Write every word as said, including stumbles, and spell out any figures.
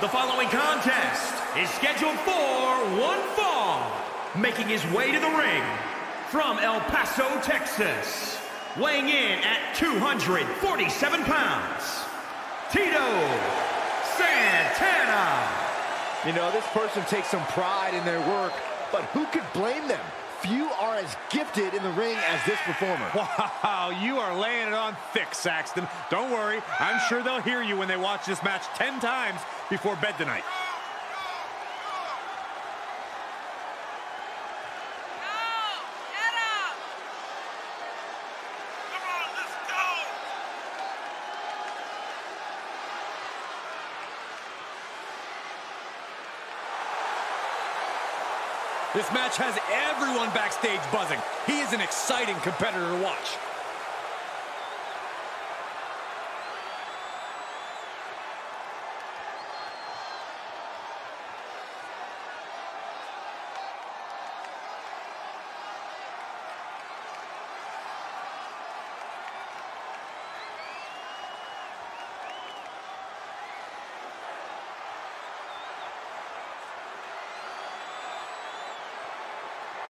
The following contest is scheduled for one fall. Making his way to the ring from El Paso, Texas. Weighing in at two hundred forty-seven pounds. Tito Santana. You know, this person takes some pride in their work, but who could blame them? Few are as gifted in the ring as this performer. Wow, you are laying it on thick, Saxton. Don't worry, I'm sure they'll hear you when they watch this match ten times before bed tonight. This match has everyone backstage buzzing. He is an exciting competitor to watch.